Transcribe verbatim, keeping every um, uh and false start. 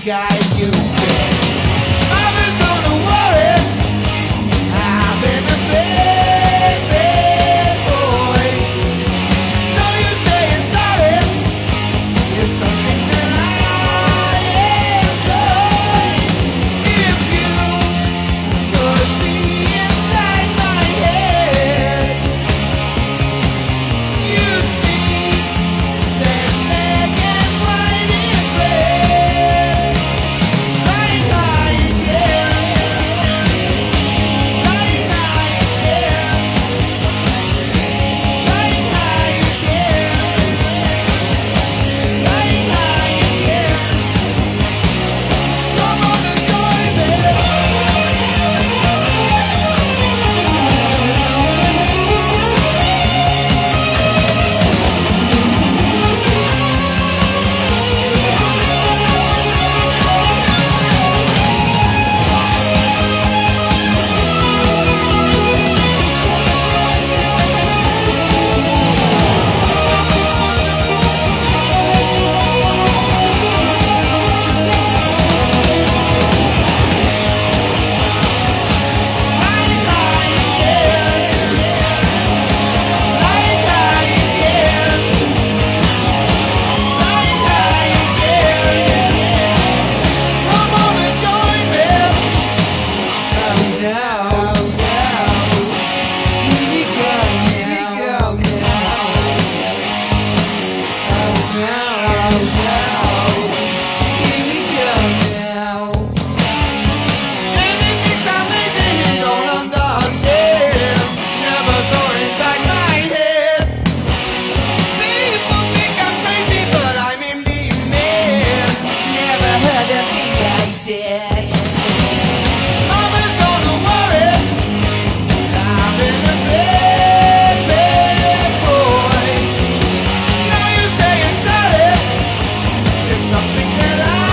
guy you get. Mama's gonna worry. I've been a bad, bad boy. No use saying sorry. It's something that I enjoy. If you could see inside my head, you'd see that black and white is red. Flying high again, flying high again, flying high again, flying high again. Come on and join me. Mama's gonna worry. I've been a bad, bad boy. No use saying sorry. It's something that I